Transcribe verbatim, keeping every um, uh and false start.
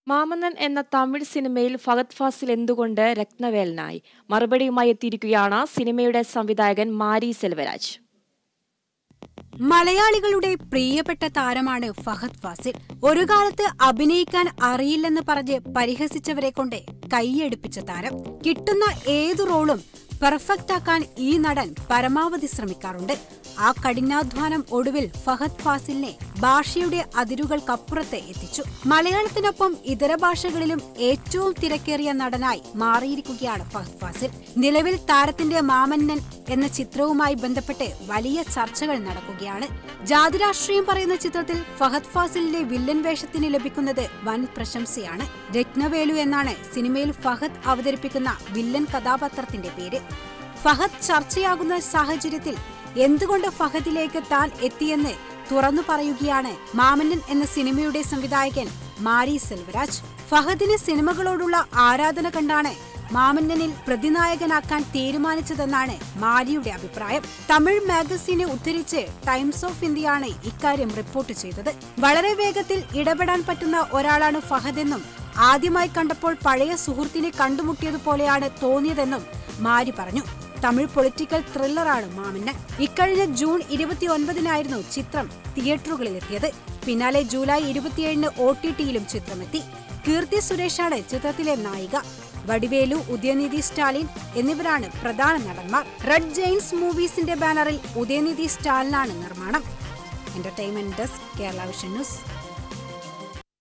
മാമന്നൻ എന്ന തമിഴ് സിനിമയിൽ ഫഹദ് ഫാസിൽ എന്തുകൊണ്ട് രത്നവേലനായി? മറുപടിയുമായി എത്തിയിരിക്കുകയാണ് സിനിമയുടെ സംവിധായകൻ മാരി സെൽവരാജ്. മലയാളികളുടെ പ്രിയപ്പെട്ട താരമാണ് ഫഹദ് ഫാസിൽ. ഒരു കാലത്ത് അഭിനയിക്കാൻ അറിയില്ലെന്ന് പറഞ്ഞ് പരിഹസിച്ചവരെ കൊണ്ട് കൈയടുപ്പിച്ച താരം. കിട്ടുന്ന ഏതു റോളും പെർഫെക്റ്റ് ആക്കാൻ ഈ നടൻ പരമാവധി ശ്രമിക്കാറുണ്ട്. ആ കഠിനാധ്വാനം ഒടുവിൽ ഫഹദ് ഫാസിലിനെ ഭാഷയുടെ അതിരുകൾക്കപ്പുറത്ത് എത്തിച്ചു. മലയാളത്തിനൊപ്പം ഇതര ഭാഷകളിലും ഏറ്റവും തിരക്കേറിയ നടനായി മാറിയിരിക്കുകയാണ് ഫഹദ് ഫാസിൽ. നിലവിൽ താരത്തിന്റെ മാമന്നൻ എന്ന ചിത്രവുമായി ബന്ധപ്പെട്ട് വലിയ ചർച്ചകൾ നടക്കുകയാണ്. ജാതിരാഷ്ട്രീയം പറയുന്ന ചിത്രത്തിൽ ഫഹദ് ഫാസിലിന്റെ വില്ലൻ വേഷത്തിന് ലഭിക്കുന്നത് വൻ പ്രശംസയാണ്. രത്നവേലു എന്നാണ് സിനിമയിൽ ഫഹദ് അവതരിപ്പിക്കുന്ന വില്ലൻ കഥാപാത്രത്തിന്റെ പേര്. ഫഹദ് ചർച്ചയാകുന്ന സാഹചര്യത്തിൽ എന്തുകൊണ്ട് ഫഹദിലേക്ക് താൻ എത്തിയെന്ന് തുറന്നു പറയുകയാണ് മാമന്നൻ എന്ന സിനിമയുടെ സംവിധായകൻ മാരി സെൽവരാജ്. ഫഹദിന് സിനിമകളോടുള്ള ആരാധന കണ്ടാണ് മാമന്നനിൽ പ്രതിനായകനാക്കാൻ തീരുമാനിച്ചതെന്നാണ് മാരിയുടെ അഭിപ്രായം. തമിഴ് മാഗസീനെ ഉദ്ധരിച്ച് ടൈംസ് ഓഫ് ഇന്ത്യയാണ് ഇക്കാര്യം റിപ്പോർട്ട് ചെയ്തത്. വളരെ വേഗത്തിൽ ഇടപെടാൻ പറ്റുന്ന ഒരാളാണ് ഫഹദെന്നും ആദ്യമായി കണ്ടപ്പോൾ പഴയ സുഹൃത്തിനെ കണ്ടുമുട്ടിയതുപോലെയാണ് തോന്നിയതെന്നും മാരി പറഞ്ഞു. തമിഴ് പൊളിറ്റിക്കൽ ത്രില്ലറാണ് മാമന്നൻ. ഇക്കഴിഞ്ഞ ജൂൺ ഇരുപത്തിയൊൻപതിനായിരുന്നു ചിത്രം തിയേറ്ററുകളിലെത്തിയത്. പിന്നാലെ ജൂലൈ ഇരുപത്തിയേഴിന് ഒ ടി ടിയിലും ചിത്രമെത്തി. കീർത്തി സുരേഷാണ് ചിത്രത്തിലെ നായിക. വടിവേലു, ഉദയനിധി സ്റ്റാലിൻ എന്നിവരാണ് പ്രധാന നടന്മാർ. റെഡ് ജെയിൻസ് മൂവീസിന്റെ ബാനറിൽ ഉദയനിധി സ്റ്റാലിനാണ് നിർമ്മാണം. Entertainment desk, Kerala vision news.